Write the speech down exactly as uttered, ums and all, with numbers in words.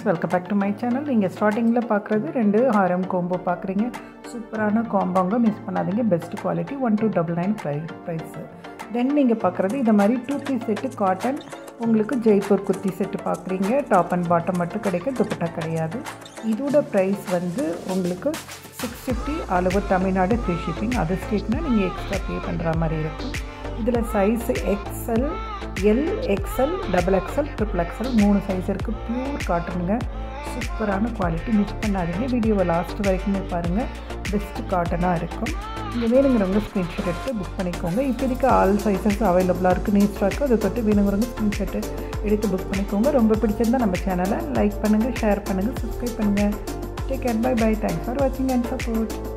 welcome back to my channel. நீங்க ஸ்டார்டிங்ல பார்க்குறது ரெண்டு ஹாரம் காம்போ பார்க்குறீங்க. சூப்பரான காம்போங்க, மிஸ் பண்ணாதீங்க. Best quality one two nine nine price. Then நீங்கள் பார்க்குறது இந்த மாதிரி டூ பீஸ் செட்டு காட்டன், உங்களுக்கு ஜெய்ப்பூர் குர்த்தி செட்டு பார்க்குறீங்க. டாப் அண்ட் பாட்டம் மட்டும் கிடைக்கும், துப்பட்டா கிடையாது. இதோட ப்ரைஸ் வந்து உங்களுக்கு six fifty all over Tamil Nadu free shipping. அது ஸ்டேட்னால் நீங்கள் எக்ஸ்ட்ரா பே பண்ணுற மாதிரி இருக்கும். இதில் size XL, L, XL, double XL, triple XL மூணு சைஸ் இருக்குது. ப்யூர் காட்டனுங்க, சூப்பரான குவாலிட்டி, மிஸ் பண்ணாதீங்க. வீடியோவை லாஸ்ட் வரைக்குமே பாருங்கள், பெஸ்ட்டு காட்டனாக இருக்கும். இங்கே வேணுங்கிறவங்க ஸ்க்ரீன்ஷாட் எடுத்து புக் பண்ணிக்கோங்க. இப்போதைக்கு ஆல் சைஸஸ் அவைலபிளாக இருக்குது, நீ ஸ்டாக்கு. அதை தொட்டு வேணுங்கிறவங்க ஸ்க்ரீன்ஷாட்டு எடுத்து புக் பண்ணிக்கோங்க. ரொம்ப பிடிச்சிருந்தால் நம்ம சேனலை லைக் பண்ணுங்கள், ஷேர் பண்ணுங்கள், சப்ஸ்கிரைப் பண்ணுங்கள். Take care, bye bye. Thanks for வாட்சிங் அண்ட் சப்போர்ட்.